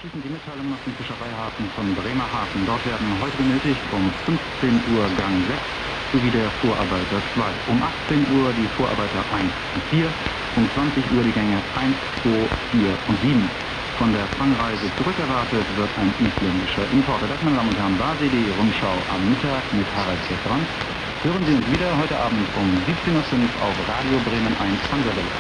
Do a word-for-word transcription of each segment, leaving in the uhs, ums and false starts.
abschließend die Mitteilung aus dem Fischereihafen von Bremerhaven. Dort werden heute benötigt um fünfzehn Uhr Gang sechs sowie der Vorarbeiter zwei. Um achtzehn Uhr die Vorarbeiter eins und vier, um zwanzig Uhr die Gänge eins, zwei, vier und sieben. Von der Fangreise zurück erwartet wird ein isländischer Importer. Das, meine Damen und Herren, war sie, die Rundschau am Mittag mit Harald Beckermann. Hören Sie uns wieder heute Abend um siebzehn Uhr fünf auf Radio Bremen eins Hansa-Welle.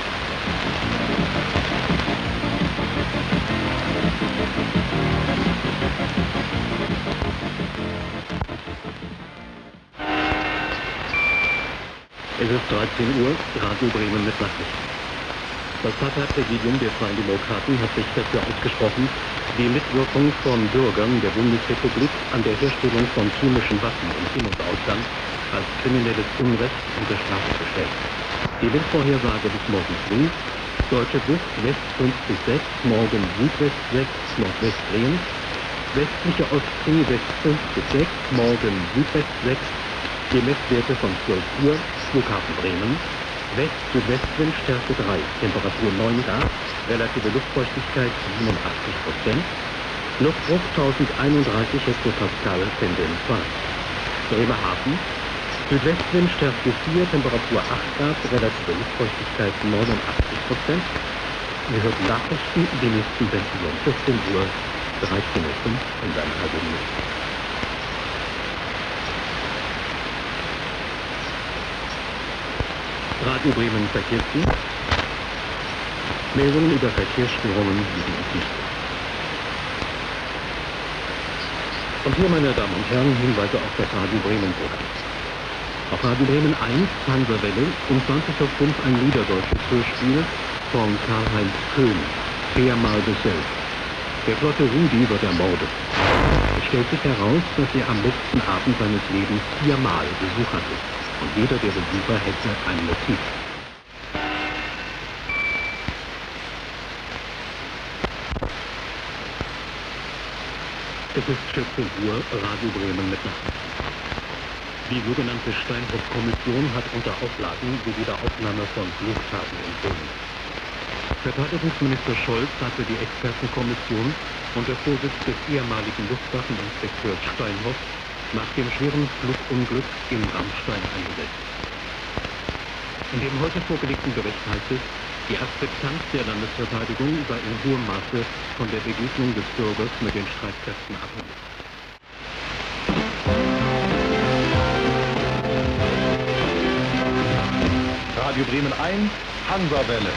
Es ist dreizehn Uhr, Radio Bremen mit Nachrichten. Das Parteipräsidium der Freien Demokraten hat sich dafür ausgesprochen, die Mitwirkung von Bürgern der Bundesrepublik an der Herstellung von chemischen Waffen im In- und Ausland als kriminelles Unrecht unter Strafe zu stellen. Die Windvorhersage bis morgen früh: Deutsche Bucht West fünf bis sechs, morgen Südwest sechs, Nordwest drehen. Westliche Ostsee West fünf bis sechs, morgen Südwest sechs. Die Messwerte von zwölf Uhr, Flughafen Bremen. West-Südwestwind Stärke drei, Temperatur neun Grad, relative Luftfeuchtigkeit siebenundachtzig Prozent. Luftdruck tausendeinunddreißig Hektopascal, Pendeln zwei. Bremerhaven. Südwestwind Stärke vier, Temperatur acht Grad, relative Luftfeuchtigkeit neunundachtzig Prozent. Wir hörten Nachrichten, die nächsten Sendungen um vierzehn Uhr, dreizehn Uhr fünf und dann halbe Minute. Radio Bremen Verkehrsdienst. Meldungen über Verkehrsstörungen liegen uns nicht. Und hier, meine Damen und Herren, Hinweise auf das Radio Bremen Programm. Auf Radio Bremen eins, Hansa-Welle, um zwanzig Uhr fünf ein niederdeutsches Hörspiel von Karl-Heinz Köhn, Viermal bestellt. Der flotte Rudi wird ermordet. Es stellt sich heraus, dass er am letzten Abend seines Lebens viermal Besuch hatte. Und jeder der Besucher hätte ein Motiv. Es ist vierzehn Uhr, Radio Bremen mit Nachrichten. Die sogenannte Steinhoff-Kommission hat unter Auflagen die Wiederaufnahme von Fluchttaten empfohlen. Verteidigungsminister Scholz hatte die Expertenkommission unter Vorsitz des ehemaligen Luftwaffeninspekteurs Steinhoff nach dem schweren Flugunglück in Rammstein eingesetzt. In dem heute vorgelegten Bericht heißt es, die Akzeptanz der Landesverteidigung sei in hohem Maße von der Begegnung des Bürgers mit den Streitkräften abhängig. Radio Bremen eins, Hansa-Welle.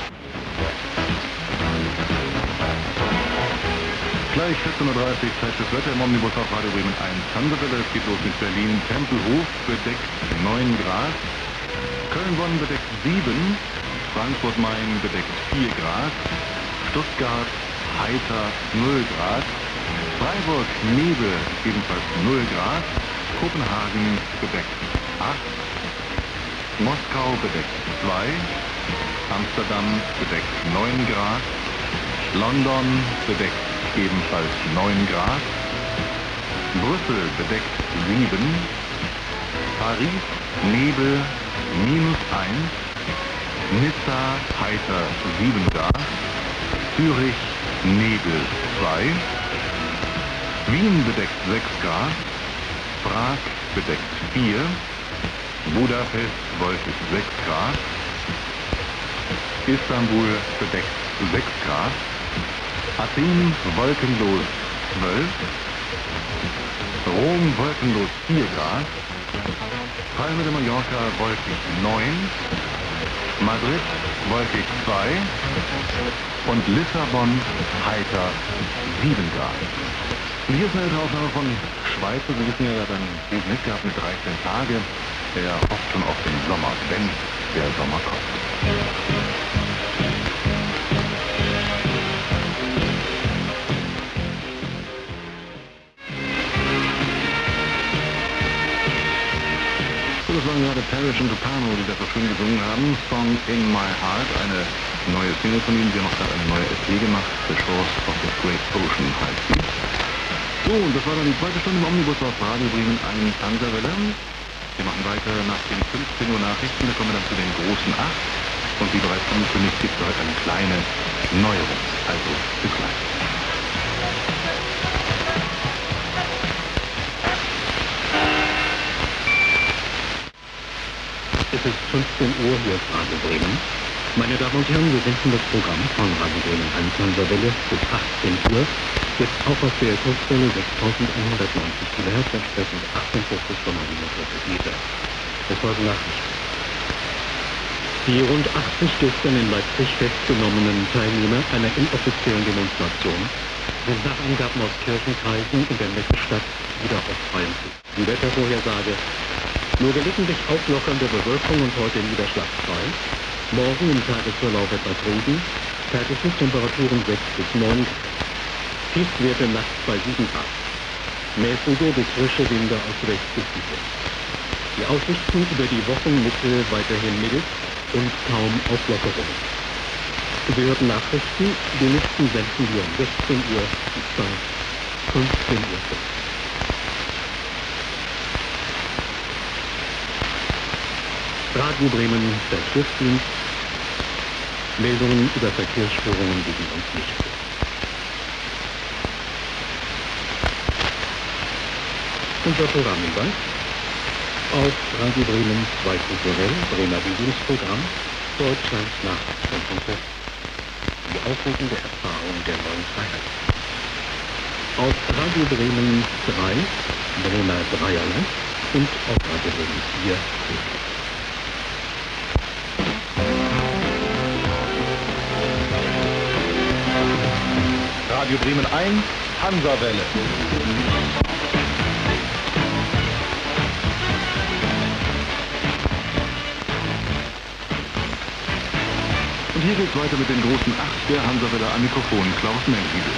Gleich vierzehn Uhr dreißig, Zeit fürs Wetter im Omnibus auf Radio Bremen eins. Hansa-Welle, es geht los mit Berlin. Tempelhof bedeckt neun Grad. Köln-Bonn bedeckt sieben. Frankfurt-Main bedeckt vier Grad. Stuttgart heiter null Grad. Freiburg Nebel ebenfalls null Grad. Kopenhagen bedeckt acht. Moskau bedeckt zwei. Amsterdam bedeckt neun Grad. London bedeckt ebenfalls neun Grad. Brüssel bedeckt sieben. Paris Nebel minus eins. Nizza heiter sieben Grad. Zürich Nebel zwei. Wien bedeckt sechs Grad. Prag bedeckt vier. Budapest wolkig sechs Grad. Istanbul bedeckt sechs Grad. Athen wolkenlos zwölf. Rom wolkenlos vier Grad. Palma de Mallorca wolkig neun. Madrid wolkig zwei. Und Lissabon heiter sieben Grad. Und hier ist eine Aufnahme von Schweizer. Sie wissen ja, er hat einen Buch mitgehabt mit dreizehn Tage. Er hofft schon auf den Sommer, wenn der Sommer kommt. Das waren gerade Parrish und Tupano, die da so schön gesungen haben. Song In My Heart, eine neue Single von ihnen. Sie haben auch gerade eine neue E P gemacht. The Shores of the Great Ocean heißt sie. So, und das war dann die zweite Stunde im Omnibus auf Radio Bremen eins Hansa-Welle. Wir machen weiter nach den fünfzehn Uhr Nachrichten. Da kommen wir dann zu den großen acht. Und wie bereits angekündigt, gibt es heute eine kleine Neuerung. Also, bis gleich. Es ist fünfzehn Uhr, hier ist Radio Bremen. Meine Damen und Herren, wir senden das Programm von Radio Bremen eins Hansa-Welle bis achtzehn Uhr. Jetzt auch auf der Kurzwelle sechstausendeinhundertneunzig Kilohertz, entsprechend achtundvierzig Komma siebenundvierzig Meter. Es folgen Nachrichten. Die rund achtzig gestern in Leipzig festgenommenen Teilnehmer einer inoffiziellen Demonstration sind nach Angaben aus Kirchenkreisen in der Messestadt wieder auf freiem Fuß. Die Wettervorhersage: nur gelegentlich auflockernde Bewölkung und heute niederschlagsfrei. Morgen im Tagesverlauf etwas Regen. Tageslichttemperaturen sechs bis neun. Tiefstwerte nachts bei sieben Grad. Mäßige bis frische Winde aus West bis Süd. Die Aussichten über die Wochenmitte weiterhin mild und kaum Auflockerungen. Sie hörten Nachrichten, die nächsten senden wir um sechzehn Uhr bis dann fünfzehn Uhr. Radio Bremen, der Schiffsdienst. Meldungen über Verkehrsstörungen liegen uns nicht vor. Unser Programmhinweis: auf Radio Bremen zwei kulturell, Bremer Bildungsprogramm, Deutschlands Nachrichtenkonzept, die aufregende Erfahrung der neuen Freiheit. Auf Radio Bremen drei, Bremer Dreierlei und auf Radio Bremen vier, Radio Bremen eins, Hansa-Welle. Und hier geht's weiter mit den großen acht der Hansa-Welle, am Mikrofon Klaus Mengiedel.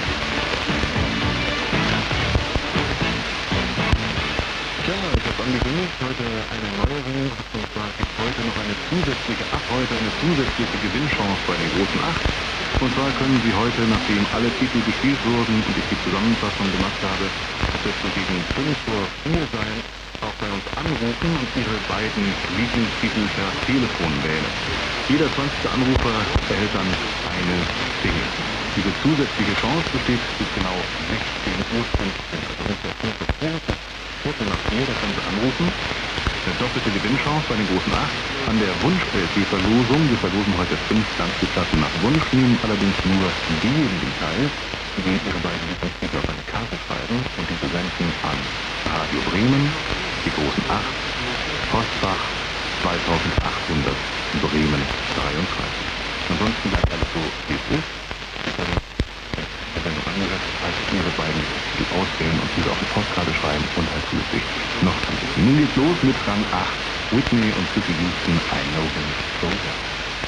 Tja, ich habe angekündigt, heute eine Neuerung, und zwar gibt es heute noch eine zusätzliche, ab heute eine zusätzliche Gewinnchance bei den großen acht. Und zwar können Sie heute, nachdem alle Titel gespielt wurden und ich die Zusammenfassung gemacht habe, es wird so gegen fünf Uhr vier sein, auch bei uns anrufen und Ihre beiden Lieblingstitel per Telefon wählen. Jeder zwanzigste Anrufer erhält dann eine Single. Diese zusätzliche Chance besteht bis genau sechzehn Uhr fünfzehn. Also ungefähr fünf Uhr vier, Viertel nach vier, da können Sie anrufen. Eine doppelte Gewinnchance bei den großen acht. An der Wunsch-L P-Verlosung, wir verlosen heute fünf Langspielplatten nach Wunsch, nehmen allerdings nur diejenigen teil, die ihre beiden Lieblingstitel auf eine Karte schreiben und diese senden an Radio Bremen, die großen acht, Postfach zweitausendachthundert, Bremen dreiunddreißig. Ansonsten bleibt alles so, wie es ist. Sie können, wenn du angehört hast, Ihre beiden Titel auswählen und diese auf die Postkarte schreiben und halt zusätzlich noch anrufen. Nun geht's los mit Rang acht. Whitney und City Houston, I Know Him So Well.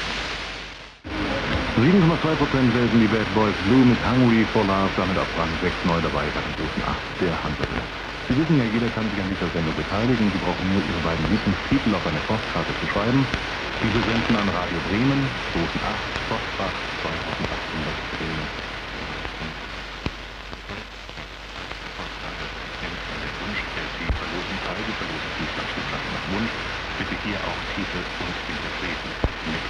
sieben Komma zwei Prozent wählen die Bad Boys Blue mit Hungry for Love, damit auf Rang sechs neu dabei bei den großen acht der Hansa-Welle. Sie wissen ja, jeder kann sich an dieser Sendung beteiligen. Sie brauchen nur Ihre beiden Lieblingstitel auf eine Postkarte zu schreiben. Diese senden an Radio Bremen, großen acht, Postfach zweitausendachthundert Bremen. Wunsch, bitte hier auch Titel und Interpreten mit.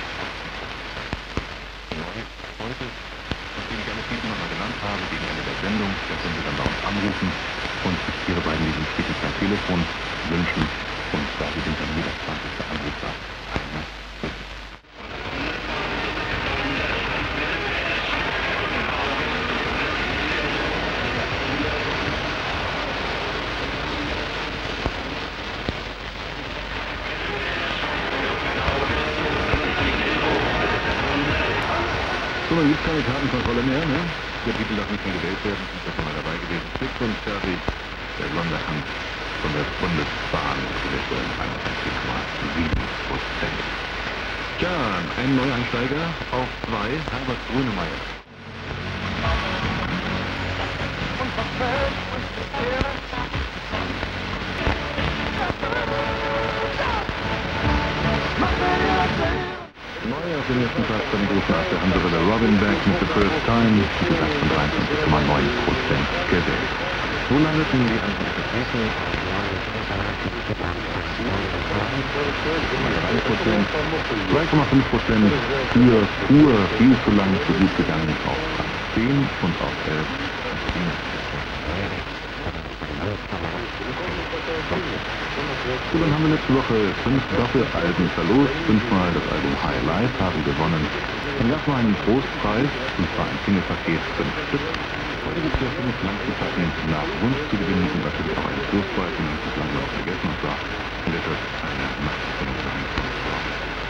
Neu heute, nachdem ich alle Titel nochmal genannt habe, gegen Ende der Sendung, da können Sie dann bei uns anrufen und sich Ihre beiden Lieblingstitel per Telefon wünschen und da sind dann jeder zwanzigste Anrufer eine. So, dann gibt es keine Kartenkontrolle mehr, ne? Der Titel darf nicht mehr gewählt werden, ist ja schon mal dabei gewesen. Fix und fertig, der blonde Hand von der Bundesbahn gewählt werden, einundvierzig Komma sieben Prozent. Tja, ein Neueinsteiger auf zwei, Herbert Grönemeyer. Neu auf dem ersten Platz bei den großen acht der Hansa-Welle, Robin Beck mit The First Time, die Platz von dreiundzwanzig Komma neun Prozent gewählt. Wo landeten die anderen Interpreten? zwei Komma fünf Prozent für Uhr, viel zu lang, zu gut gegangen auf Platz zehn und auf elf. Und dann haben wir letzte Woche fünf Doppelalben verlost, fünfmal das Album High Life haben gewonnen. Dann gab es mal einen Trostpreis, und zwar ein Singlepaket, fünf Stück. Heute gibt es ja fünf Langspielplatten nach Wunsch zu gewinnen und natürlich auch einen Trostpreis, den ich bislang noch vergessen habe, war wird das eine Nachrichtung sein von Frau.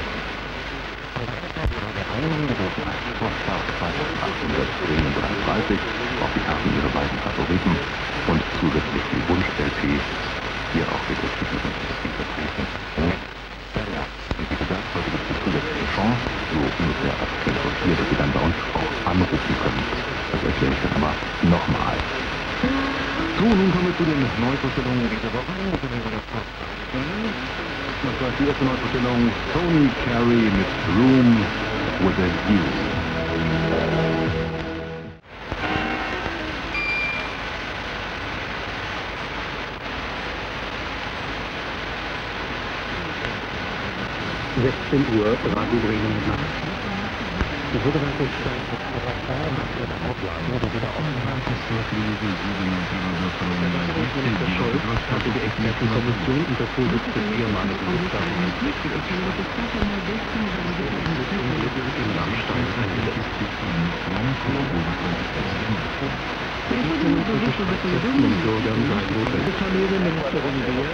achthundertsiebenunddreißig auf die Karten ihre beiden Favoriten und zusätzlich die Wunsch-L P, hier auch wieder fünfundfünfzig vertreten. Und wie gesagt, heute gibt es eine zusätzliche Chance, so ungefähr ab zehn Uhr vier, dass Sie dann bei uns auch anrufen können. Das erkläre ich dann aber nochmal. So, nun kommen wir zu den Neuvorstellungen dieser Woche. Das war die erste Neuvorstellung Tony Carey mit Room with a View. sechzehn Uhr, Radio Bremen mit Nacht. Die sogenannte Auflagen oder wieder Auflagen hatte die Expertenkommission unter Vorsitz des ehemaligen Bundeskanzlers in Rammstein eingesetzt. Und Bürgern sei notwendig. Ministerin Wehr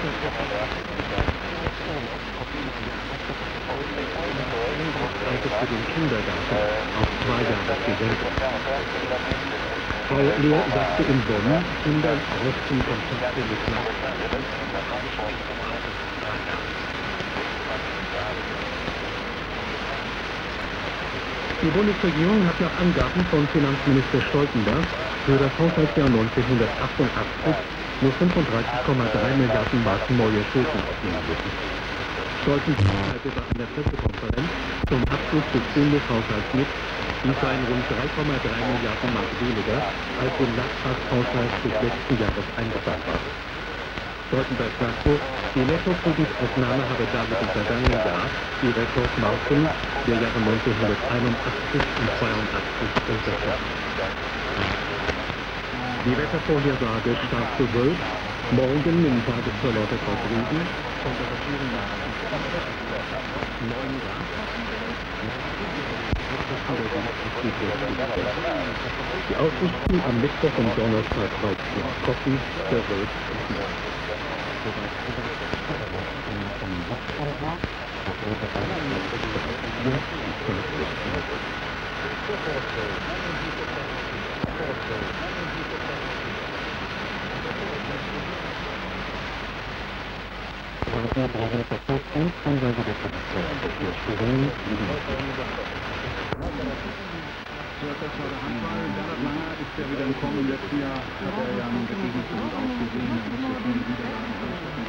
für den Kindergarten auf zwei Jahre gesendet. Frau Lehr sagte in Bonn, Kindern auch zum Kontakte mit Die Bundesregierung hat nach Angaben von Finanzminister Stoltenberg für das Haushaltsjahr neunzehnhundertachtundachtzig nur fünfunddreißig Komma drei Milliarden Mark neue Schulden aufnehmen müssen. Stoltenberg teilte bei einer Pressekonferenz zum Abschluss des Bundeshaushalts mit, dies seien rund drei Komma drei Milliarden Mark weniger, als im Nachtragshaushalt des letzten Jahres eingeplant war. Stoltenberg sagte, die Nettokreditaufnahme habe damit im vergangenen Jahr die Rekordmarken der Jahre neunzehnhunderteinundachtzig und zweiundachtzig unterschritten. Die Wettervorhersage stark bewölkt, morgen im Tagesverlauf etwas Regen, Temperaturen nach neun Grad. Die Aussichten am Mittwoch und Donnerstag weitgehend trocken, bewölkt und nass. Ja, das war der Handball. Bernhard Langer ist ja wieder gekommen. Im letzten Jahr hat er ja ein Ergebnis für uns ausgesehen. Er muss so viele Niederlagen anstecken.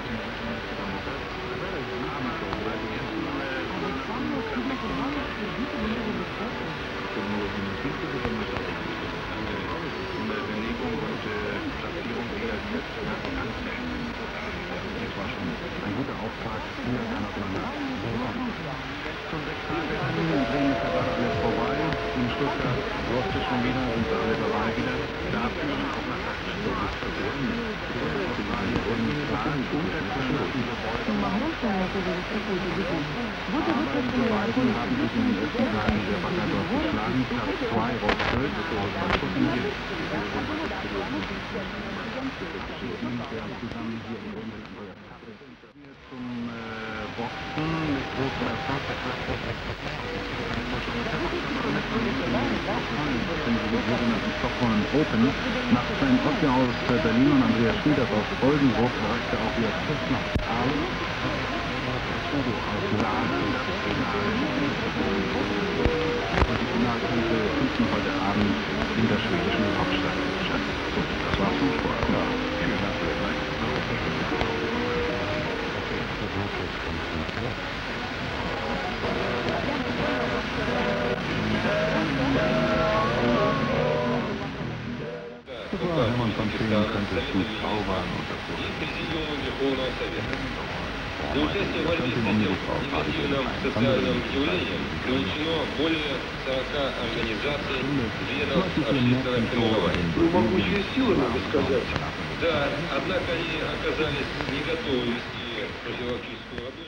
Das war schon ein guter Auftakt für Bernhard Langer. Schon sechs Tage in Bremen ist ja gerade alles vorbei. In Stuttgart läuft es schon wieder, sind wir alle dabei wieder. Dafür auch nach acht Stunden verbunden. Australien und Plan und etwas aber die beiden haben sich in den ersten Tagen der Backerdorf geschlagen. Platz zwei Rostock aus Baden-Württemberg. Der zusammen hier in Bremen zum äh, Boxen mit großer Erfolg. Die sogenannten Stockholm Open. Nach Sven Otte aus Berlin und Andreas Schmieders aus Oldenburg erreichte auch wieder Christoph Ahl aus Laden das Finale. Und die Finalkämpfe finden heute Abend in der schwedischen Hauptstadt statt. So, das war's vom Sport. Ja, vielen Dank für den Like. Hermann von Feen könntest du zaubern und das Для участия в борьбе с этим негативным социальным явлением привлечено более сорока организаций, членов общественных формирований. Ну, могучие силы, надо сказать. Да, однако они оказались не готовы вести профилактическую работу.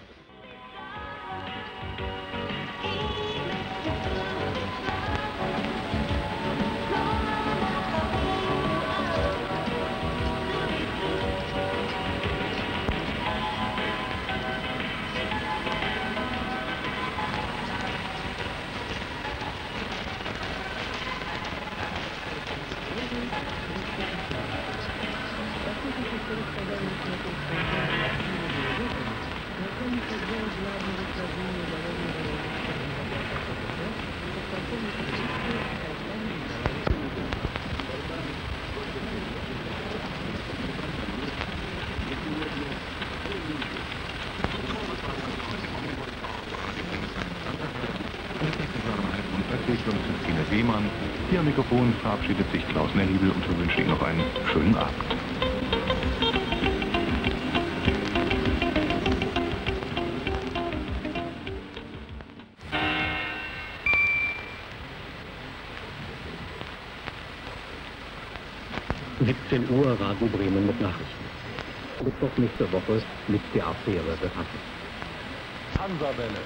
Christine Seemann. Hier am Mikrofon verabschiedet sich Klaus Nellhiebel und wir wünschen Ihnen noch einen schönen Abend. siebzehn Uhr, Radio Bremen mit Nachrichten. Wird doch nächste Woche mit der Affäre befassen. Hansa-Welle.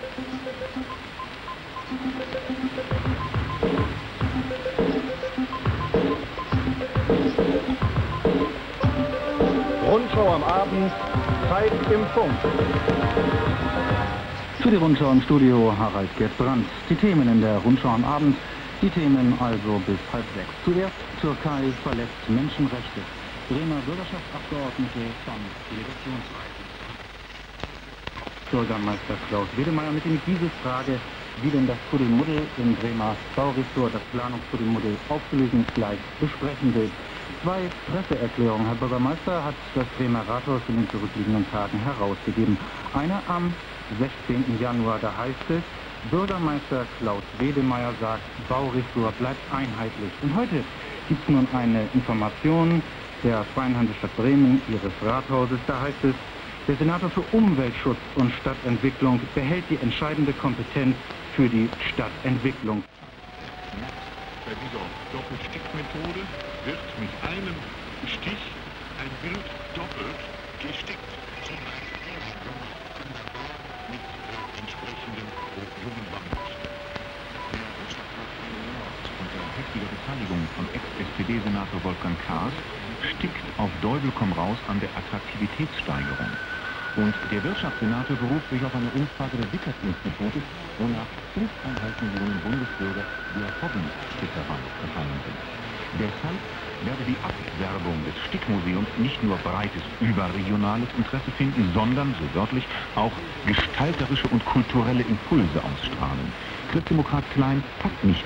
Rundschau am Abend, Zeit im Funk. Für die Rundschau im Studio Harald Gerd Brandt. Die Themen in der Rundschau am Abend, die Themen also bis halb sechs. Zuerst Türkei verletzt Menschenrechte. Bremer Bürgerschaftsabgeordnete von Delegationsreisen. Bürgermeister Klaus Wedemeyer mit ihm diese Frage, wie denn das Kuddelmuddel im Bremer Bauressort, das Planungskuddelmuddel aufzulösen, gleich besprechen will. Zwei Presseerklärungen, Herr Bürgermeister, hat das Bremer Rathaus in den zurückliegenden Tagen herausgegeben. Eine am sechzehnten Januar, da heißt es, Bürgermeister Klaus Wedemeyer sagt, Bauressort bleibt einheitlich. Und heute gibt es nun eine Information der Freien Hansestadt Bremen, ihres Rathauses, da heißt es, der Senator für Umweltschutz und Stadtentwicklung behält die entscheidende Kompetenz für die Stadtentwicklung. Bei dieser Doppelstickmethode wird mit einem Stich ein Bild doppelt gestickt. Zum Beispiel mit entsprechendem jungen Band. Der Wirtschaftsrat unter heftiger Beteiligung von Ex-S P D-Senator Wolfgang Kaas stickt auf Deubel komm raus an der Attraktivitätssteigerung. Und der Wirtschaftssenator beruft sich auf eine Umfrage des Wickert-Institutes, wonach fünfeinhalb Millionen Bundesbürger der Hobbenstickerei verfallen sind. Deshalb werde die Abwerbung des Stickmuseums nicht nur breites überregionales Interesse finden, sondern, so wörtlich, auch gestalterische und kulturelle Impulse ausstrahlen. Christdemokrat Klein hat nicht.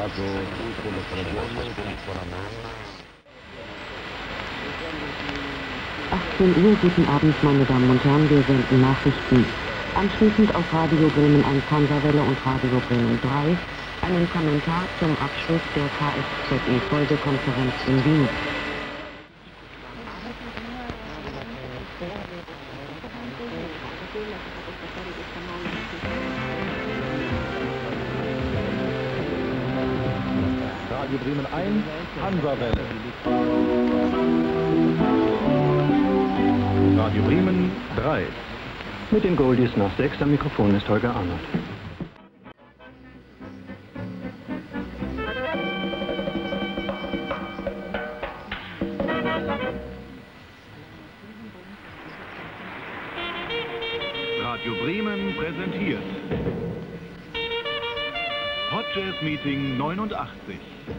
achtzehn Uhr, guten Abend, meine Damen und Herren, wir senden Nachrichten. Anschließend auf Radio Bremen eins Hansa-Welle und Radio Bremen drei einen Kommentar zum Abschluss der K S Z E-Folgekonferenz in Wien. Radio Bremen eins, Hansa-Welle. Radio Bremen drei. Mit den Goldies nach sechs am Mikrofon ist Holger Arnold. Radio Bremen präsentiert Hot Jazz Meeting neunundachtzig.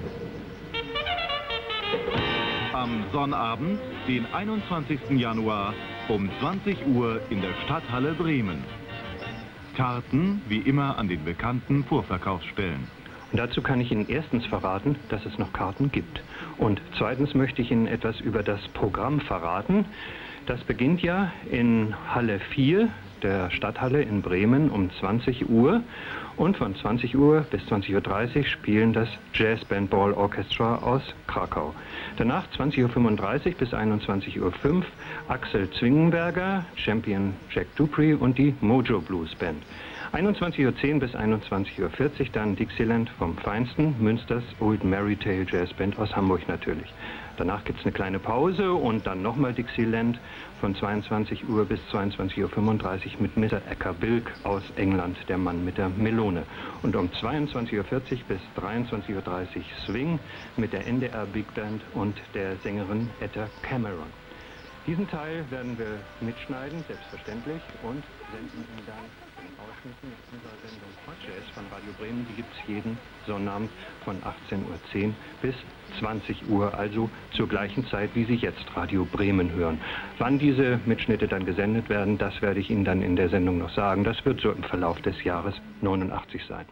Am Sonnabend, den einundzwanzigsten Januar um zwanzig Uhr in der Stadthalle Bremen. Karten wie immer an den bekannten Vorverkaufsstellen. Und dazu kann ich Ihnen erstens verraten, dass es noch Karten gibt. Und zweitens möchte ich Ihnen etwas über das Programm verraten. Das beginnt ja in Halle vier der Stadthalle in Bremen um zwanzig Uhr. Und von zwanzig Uhr bis zwanzig Uhr dreißig spielen das Jazz Band Ball Orchestra aus Krakau. Danach zwanzig Uhr fünfunddreißig bis einundzwanzig Uhr fünf Axel Zwingenberger, Champion Jack Dupree und die Mojo Blues Band. einundzwanzig Uhr zehn bis einundzwanzig Uhr vierzig dann Dixieland vom Feinsten, Münsters Old Mary Tale Jazz Band aus Hamburg natürlich. Danach gibt es eine kleine Pause und dann nochmal Dixieland von zweiundzwanzig Uhr bis zweiundzwanzig Uhr fünfunddreißig mit Mister Acker Bilk aus England, der Mann mit der Melone. Und um zweiundzwanzig Uhr vierzig bis dreiundzwanzig Uhr dreißig Swing mit der N D R Big Band und der Sängerin Etta Cameron. Diesen Teil werden wir mitschneiden, selbstverständlich, und senden ihn dann in Ausschnitten unserer Sendung Hot Jazz von Radio Bremen. Die gibt es jeden Sonnabend von achtzehn Uhr zehn bis zwanzig Uhr, also zur gleichen Zeit, wie Sie jetzt Radio Bremen hören. Wann diese Mitschnitte dann gesendet werden, das werde ich Ihnen dann in der Sendung noch sagen. Das wird so im Verlauf des Jahres neunundachtzig sein.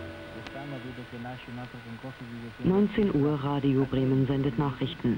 neunzehn Uhr Radio Bremen sendet Nachrichten.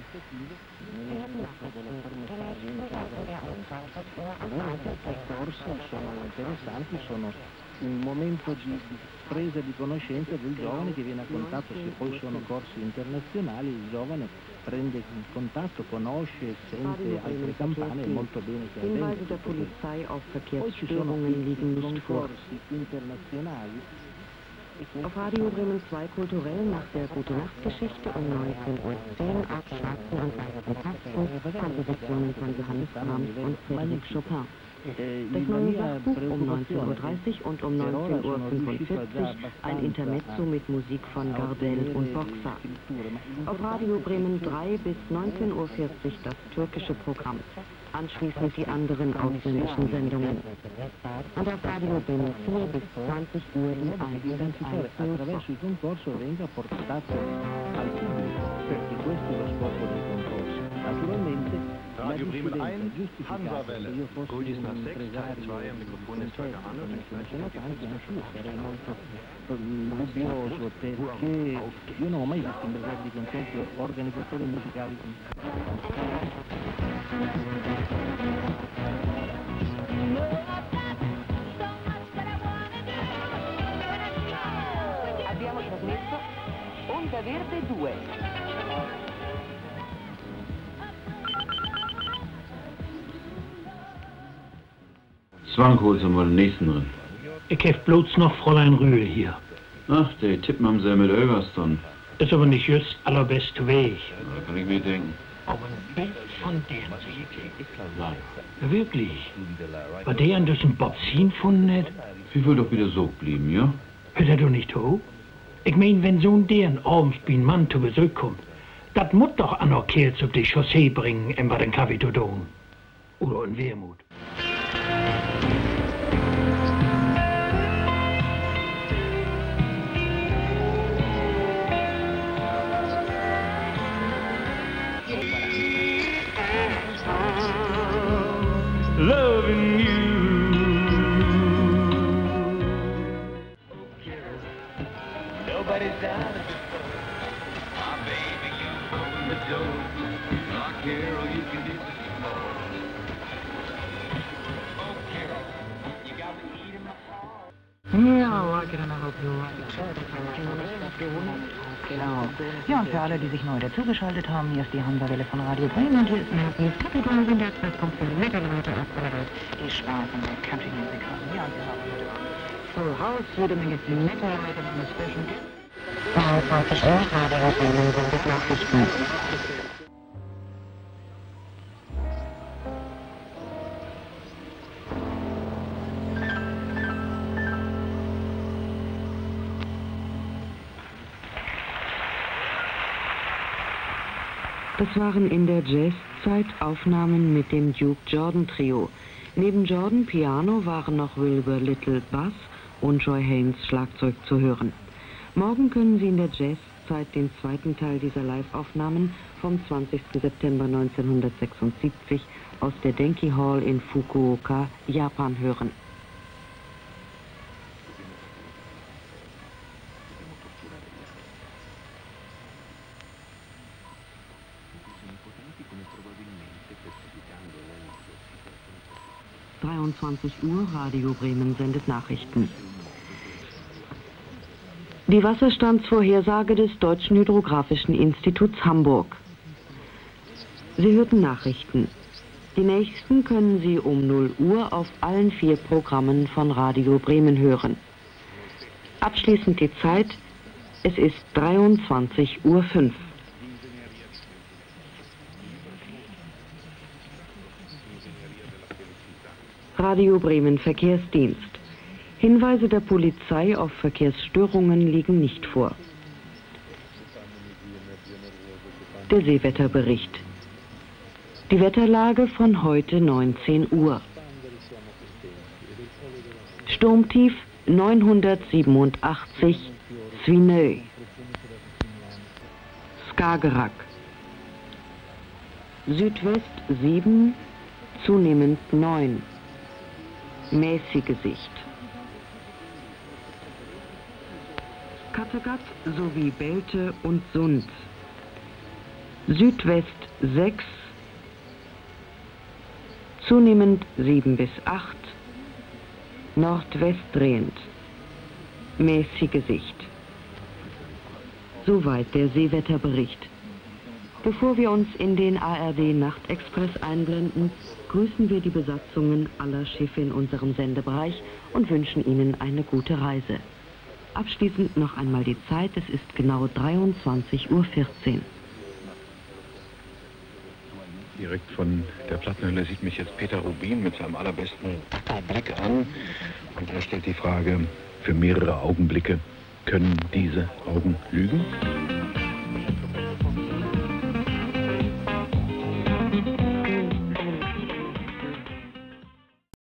Un momento di presa di conoscenza del giovane che viene a contatto, se poi sono corsi internazionali, il giovane prende contatto, conosce, sente altre campane, è molto bene che Hinweise der Polizei auf Verkehrsstörungen liegen nicht vor. internazionali. Auf Radio Bremen zwei kulturell nach der Gute-Nacht-Geschichte um neunzehn Uhr zehn auf Schwarzen und Weißen Kasten, Kompositionen von Johannes Brahms und Frédéric Chopin. Das neue Sachbuch um neunzehn Uhr dreißig und um neunzehn Uhr fünfundvierzig ein Intermezzo mit Musik von Gardel und Boxer. Auf Radio Bremen drei bis neunzehn Uhr vierzig das türkische Programm. Anschließend die anderen ausländischen Sendungen. Und auf Radio Bremen vier bis zwanzig Uhr die eigenen Attraverso il concorso venga portato al pubblico, perché questo è lo scopo del concorso. Naturalmente Radio Bremen eins, Hansa-Welle. Goldies nach sechs, Teil zwei, am Mikrofon ist Holger Arnold und ich leite dubbioso perché io non ho mai visto in brigata di concerto organizzatori musicali. Abbiamo trasmesso Onda Verde due. Zwank, holst du mal den nächsten drin. Ich hab bloß noch Fräulein Rühl hier. Ach, der Tippen haben sie ja mit Ölverston. Ist aber nicht just allerbeste Weg. Da kann ich mir denken. Aber ein Bild von deren sich ja, wirklich. War der an diesem Bobsin gefunden hat? Sie will doch wieder so blieben, ja? Hört er doch nicht hoch? Ich mein, wenn so ein deren abends bei einem Mann zu Besuch kommt, das muss doch an der Kerls auf die Chaussee bringen, immer den Kaffee zu tun. Oder in Wermut. Loving you. Nobody's down. My baby, you open the door. My Carol, you can do this more. Oh, Carol, you got me eating my heart. Ja, I can help you. Genau. Ja, und für alle, die sich neu dazugeschaltet haben, hier ist die Hansa-Welle von Radio Bremen und hier ist Markus Kapital, der Treffpunkt für nette Leute aus aller Welt, die Spaß an der Country Music haben. Ja, und wir haben heute Full House, jede Menge nette Leute von der Special Guest. zweiundzwanzig Uhr, Radio Bremen sendet Nachrichten. Das waren in der Jazzzeit Aufnahmen mit dem Duke Jordan Trio. Neben Jordan Piano waren noch Wilbur Little Bass und Joy Haynes Schlagzeug zu hören. Morgen können Sie in der Jazzzeit den zweiten Teil dieser Live-Aufnahmen vom zwanzigsten September neunzehnhundertsechsundsiebzig aus der Denki Hall in Fukuoka, Japan hören. dreiundzwanzig Uhr, Radio Bremen sendet Nachrichten. Die Wasserstandsvorhersage des Deutschen Hydrographischen Instituts Hamburg. Sie hörten Nachrichten. Die nächsten können Sie um null Uhr auf allen vier Programmen von Radio Bremen hören. Abschließend die Zeit, es ist dreiundzwanzig Uhr fünf. Radio Bremen Verkehrsdienst. Hinweise der Polizei auf Verkehrsstörungen liegen nicht vor. Der Seewetterbericht. Die Wetterlage von heute neunzehn Uhr. Sturmtief neunhundertsiebenundachtzig Svinøy. Skagerrak. Südwest sieben, zunehmend neun. Mäßige Sicht. Kattegat sowie Belte und Sund. Südwest sechs, zunehmend sieben bis acht, Nordwest drehend. Mäßige Sicht. Soweit der Seewetterbericht. Bevor wir uns in den A R D Nachtexpress einblenden, grüßen wir die Besatzungen aller Schiffe in unserem Sendebereich und wünschen Ihnen eine gute Reise. Abschließend noch einmal die Zeit, es ist genau dreiundzwanzig Uhr vierzehn. Direkt von der Plattenhülle sieht mich jetzt Peter Rubin mit seinem allerbesten Blick an. Und er stellt die Frage, für mehrere Augenblicke können diese Augen lügen?